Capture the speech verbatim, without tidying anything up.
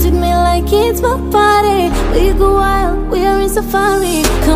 treat me like it's my party. We go wild, we are in safari.